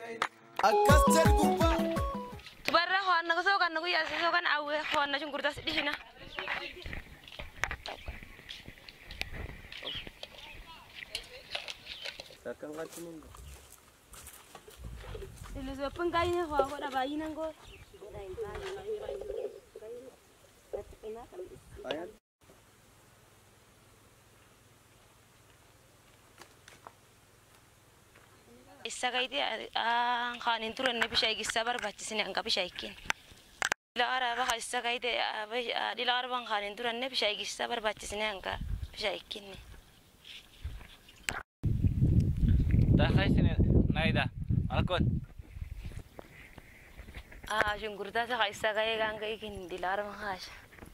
Akasel gurba. Tubarra hoanna so kan nugu yasi so kan awe hoanna jungurta sidihina. Sakang kacung. Ilu so pengkai ni ho ko da bayi nanggo. Ayan. Isa kaiti ang kanin turan na bishay gisa barbachisini ang kabishaykin. Dilara ba isa kaiti dilara bang kanin turan na bishay gisa barbachisini ang kabishaykin ni. Takay sini naida. Alkon. Jungurta sa kaisa kaya gang kaikin dilara bang kas.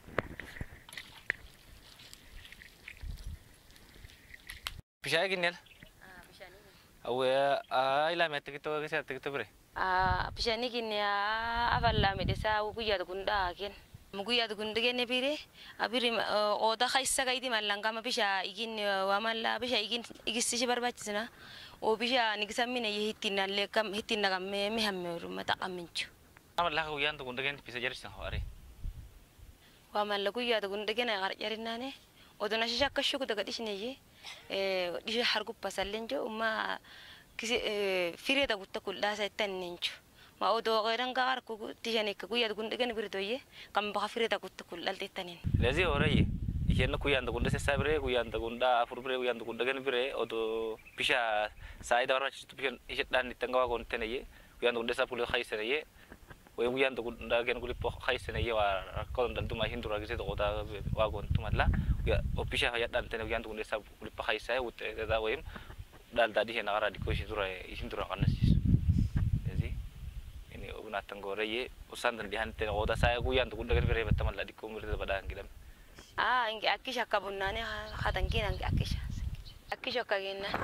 Pisay ginel. Awe ila mete gitu kasi gitu bre. Pishani kini avalla medesa ukuya gunda ken. Muguya gunda ken bire abiri oda kaisa kaiti malanga ma pisha igin wamalla pisha igin igisi barbachisna. O pisha nigisamine yihitina lekam hitina kam me hamme rumata aminchu. Amalla ko yan gunda ken pisa jaris na hore. Wamalla kuya gunda ken agar jarinane. Odona shisha kashu daga dishneji. Disha hargu pasalenjo uma kisi fire da gutta kulla sa tannencho ma odo garan gar ku tijani ku ya gunda gen birdoye kam ba fire da gutta kulla tanin Lezi oraye. Ikenna ku yan gunda se sabre ku yan gunda afurbre ku yan gunda gen bire odo pisha saida warma chitu pion ishet dan ditenggawa gon tenaye ku yan gunda sa pulo khaisene we ku yan gunda gen kulipo khaisene wa kon dan tuma hindura gise to oda wa gon tumatla ya opisha hayat dan tene ku yan gunda sa kulipo khaisaya utte da wem dal tadi hena ara dikosi tura isin tura kanas jadi ini ubna tanggore ye usan dan dihante oda saya kuyan tu gunda bere betamal la dikumur da badang gilam ingi akisha kabunane khatankin ingi akisha kagina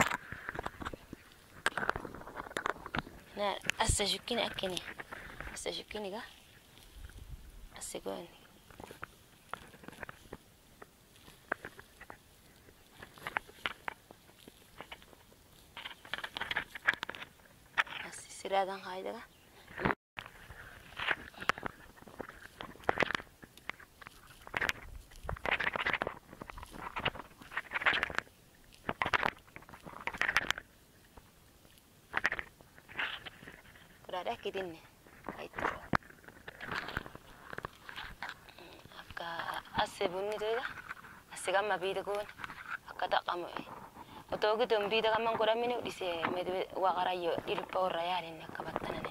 na asajukini ga asegoni siradan haydaga kurada kidinne itu akka asebunni toga asegama bidakun akka taqamu otogi dombi daga man kora mini dise medwe waqara yo ilpa orayalin nakabatanane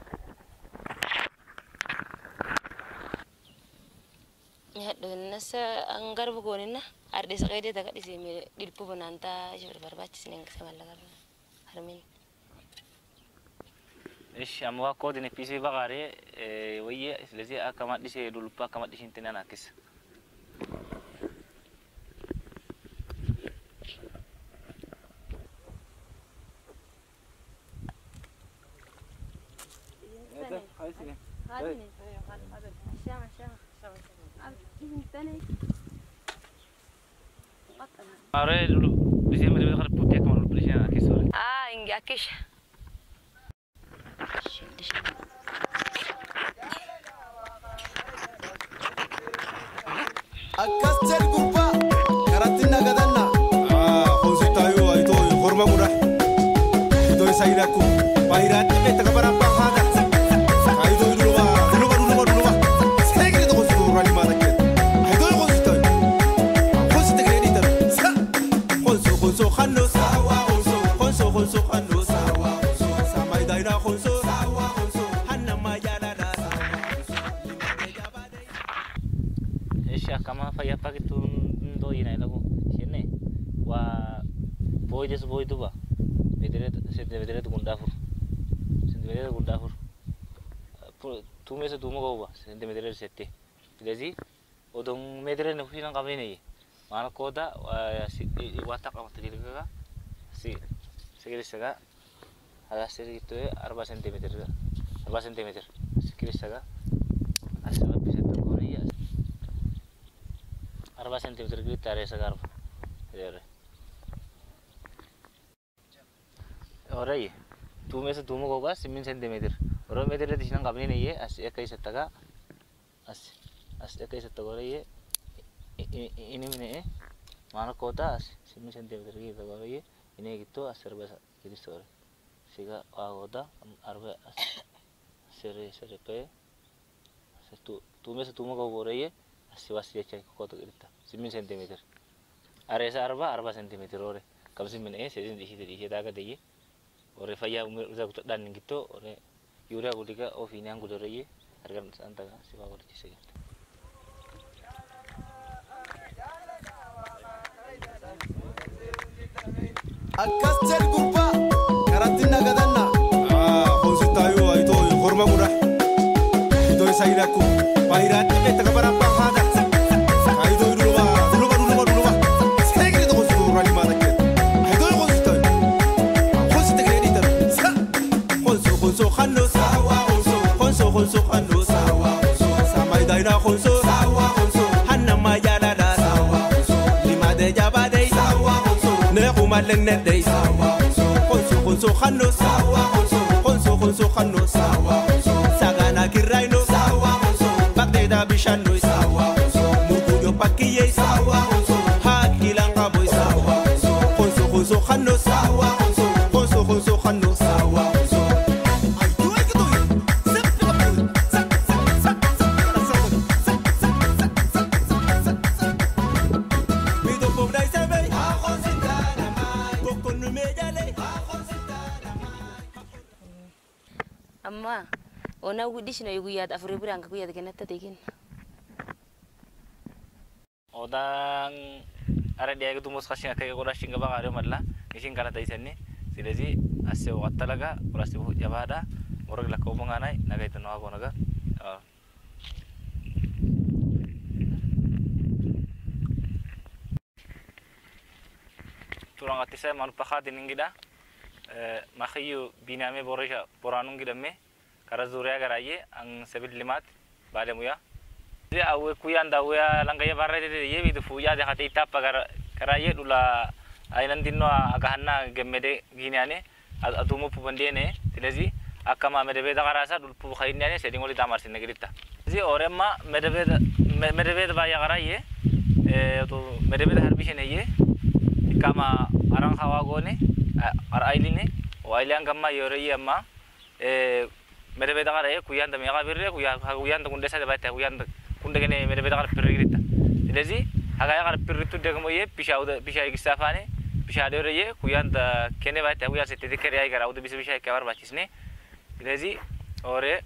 ya donasa anggar bugonina arde sakede daga dise me dilpu bonanta jor barbachis ning samalagar harmin ish amwa ko dine pisi bagare weye lezi akamat dise dulpa akamat disintina nakis Are dulu bisa mereka kan putih kamu dulu sih nakis sore. Ingi akish. Akasel gurba. Karatina gadanna. Konsultayo itu horma murah. Itu saya aku. Bahirat kita kabar apa hada. Itu dulu bah. Saya kira itu konsultasi orang mana kita. Itu konsultasi. Konsultasi ini ter. Konsul khano sawa konsul khano sawa sama daira konsul sawa hanna majala da Isha kama faya pakitu ndo ina lagu sini wa boy tu ba bedere tu gundafur tu mesa tu mo ba sente medere sette jadi odong medere no filang kami ni mana koda si watak amat jadi ka si sekali saga ada seri itu 4 cm 4 cm sekali saga asal bisa terkori ya 4 cm kita ada segar ya ore tume se tumo goga 9 cm. Oro meter di sinang kabini ye as ekai setaga as ekai setaga ye ini mene mana kota as 9 cm gitu gore ye ini gitu as serba jadi sore. Siga agoda arba as sere pe tume se tumo goga gore ye as wasi cai kota gitu 9 cm. Aresa arba cm ore. Kamsi mene sesin di daga de ye. Ore faya uza dan gitu ore yura gulika ofini ang gulore ye harga santaga siwa gore cise. Akas cel gurba karatina gadanna khonsi tayo ito horma gura ito saylaku bahirat beta kabarapa hada ito dulu sekali itu khonsi gura lima tak ito khonsi tayo khonsi tegre ito khonso khanno sawa khonso khanno sawa samai daina khonso sawa hanna majalala sawa lima de jabade sawa ne kumaleng ne de sawa khonso khanno sawa khonso khanno sawa sagana kiraino sawa bakde da bishano sawa mugujo pakiye sawa hakilanga boy sawa khonso khanno sawa khonso khanno sawa Amma ona wudi shino yugu yad afure bura anga kuyad genata tegin. Odang ada dia itu mus kasih kayak orang singa baga ada malah ngising kana tai sini silezi asio watalaga orang sibu jabada orang la kau menganai naga itu naga naga turang ati saya manu pakhat ini gida makhiyu biname borisha poranung gida me kara zuria garaye ang 7 limat bale muya dia awe kuyanda awe langkaya barre de ye bidu fuya de hati tap agar karaye dula ainan dinno agahanna gemmede giniane atumu pubandene tilezi akama medebe da garasa dul pu khayniane sedingoli tamar sinne girita ji oremma medebe ba ya garaye to medebe harbishene ye kama arang hawa gone ar ailine o ailan gamma yore yamma medebe da garaye kuyanda me gabirre kuyanda kunde sa de bata kuyanda kunde gene medebe da gar pirrita tilezi haga ya gar pirritu de gamo ye pisha gisafane pisha de ye kuyanda kene bata kuyanda se te kere ay gara ude bisa kabar bachisne tilezi ore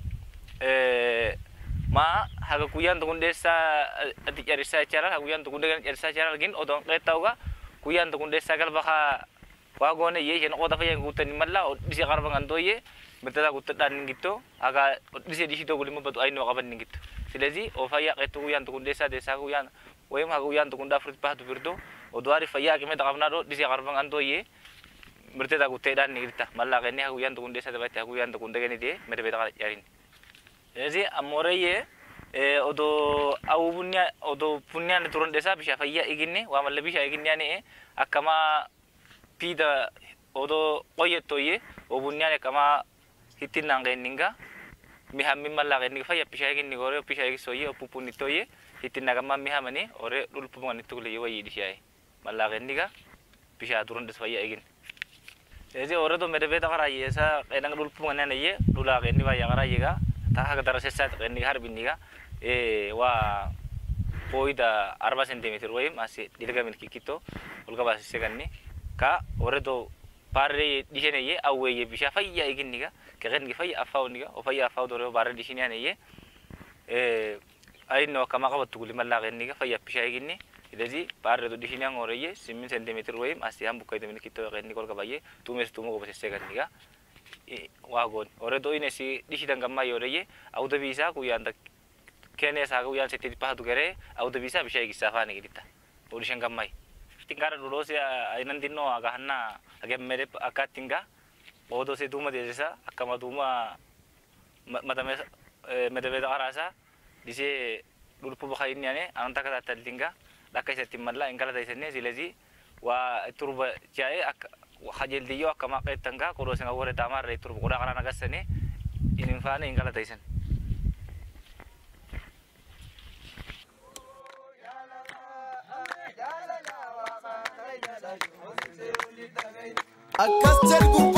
ma haga kuyanda kunde sa ati yarisa cara kuyanda kunde gene yarisa cara gin odon qetauga kuyanda kunde sagal baka wagone ye jen oda faya gutan malla disi garbangan doye betada gutan gitu aga disi to gulimo batu aino kaban gitu silezi o faya ketu kuyan tukun desa kuyan wem hagu yan tukun dafrit pahtu birdo o doari faya keme takabna do disi garbangan doye betada gutedan gitu malla kene hagu yan tukun desa bata hagu yan tukun degene de mere beta yarin silezi amore ye odo awunya odo punya ne turun desa bisa faya iginne wa malla bisa iginne ne akama pida odo oyetoye obunyane kama hitin nangge ninga mihammi malage ni faya pisha gin ni gore pisha gi soye opupuni toye hitin naga mammi hamani ore dulpu ngani tugle yoyi di shay malage niga pisha turun des faya igin eze ore do medebe ta garaye sa enang dulpu ngani ye dulage ni waya garaye ga ta haga dara sesa ni harbin niga wa poida 4 cm way masih dilaga min kikito ulga basi seganni ka ore do parre di sini ye awe ye bisa faya igin niga keren gi faya afau niga o faya afau do barre di sini ane ye ay no kama ka batuguli malaga niga faya bisa igin ni idezi parre do di sini ngore ye 9 cm way masih am bukai de min kito ken nikol ka baye tumes tumo ko basi segan niga wagon ore do ine si di sidang gamma yore ye au do bisa ku yanda kene sa ku yan seti pahatu gere au do bisa igi safane gidita o di gamma tingkara dulu sih ainan dino agak hana agak mirip akad tingga odo se duma desa akama duma mata mirip rasa di se dulu pubah ini ane anta kata tingga lakai setim madla engkala dari sini silezi wa turba jaya khajil diyo akama qeetanga qorosinga wore damar reitur qura qara nagasani inin faane ingala taysan akkas jedhu